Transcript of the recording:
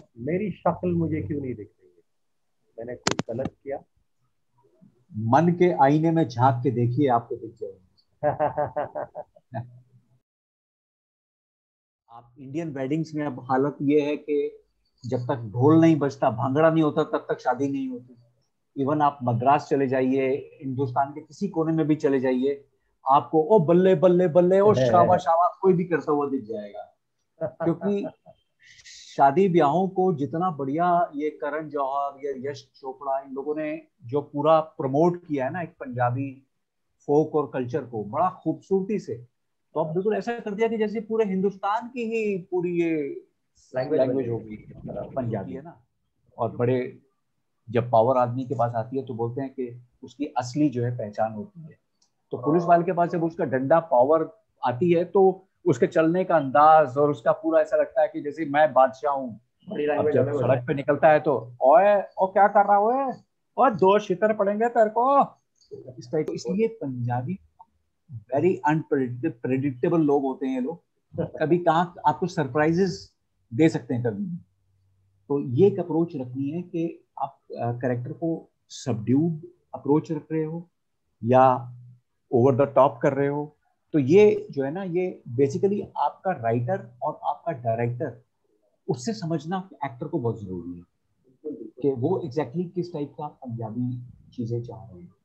मेरी शक्ल मुझे क्यों नहीं दिख रही है? मैंने कुछ गलत किया? मन के आईने में झांक के देखिए, आपको दिख जाएगा। आप इंडियन वेडिंग्स में अब हालत ये है कि जब तक ढोल नहीं बजता, भांगड़ा नहीं होता, तब तक शादी नहीं होती। इवन आप मद्रास चले जाइए, हिंदुस्तान के किसी कोने में भी चले जाइए, आपको ओ बल्ले बल्ले बल्ले, ओ शाबाश शाबाश कोई भी करता हुआ दिख जाएगा। क्योंकि शादी ब्याहों को जितना बढ़िया ये करण जौहर या यश चोपड़ा इन लोगों ने जो पूरा प्रमोट किया है ना, एक पंजाबी फोक और कल्चर को बड़ा खूबसूरती से, तो अब बिल्कुल ऐसा कर दिया कि जैसे पूरे हिंदुस्तान की ही पूरी ये लैंग्वेज बन लैंग्वेज गई हो है गई इस तरह से। पंजाबी, है ना। और बड़े, जब पावर आदमी के पास आती है तो बोलते हैं कि उसकी असली जो है पहचान होती है। तो पुलिस वाले के पास जब उसका डंडा पावर आती है तो उसके चलने का अंदाज और उसका पूरा ऐसा लगता है कि जैसे मैं बादशाह हूँ। बड़ी अब लैंग्वेज जब अलग हो सड़क पे जाती निकलता है तो ओए ओ क्या कर रहा है, और दो शितर पड़ेंगे तेरे को, इस टाइप। इसलिए पंजाबी वेरी अनप्रेडिक्टेबल लोग होते हैं ये लोग। कभी कहाँ आपको सरप्राइजेस दे सकते हैं कभी। तो ये एक अप्रोच रखनी है कि आप करेक्टर को सबड्यूड अप्रोच रख रहे हो या ओवर द टॉप कर रहे हो। तो ये जो है ना, ये बेसिकली आपका राइटर और आपका डायरेक्टर, उससे समझना एक्टर को बहुत जरूरी है है। बिल्कुल बिल्कुल। कि वो एग्जैक्टली किस टाइप का पंजाबी चीजें चाह रहे हैं।